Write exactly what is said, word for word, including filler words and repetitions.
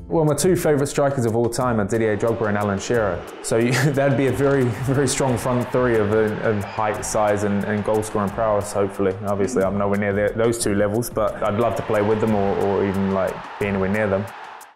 Well, my two favourite strikers of all time are Didier Drogba and Alan Shearer. So you, that'd be a very, very strong front three of, uh, of height, size and, and goal scoring prowess, hopefully. Obviously, I'm nowhere near the, those two levels, but I'd love to play with them or, or even like be anywhere near them.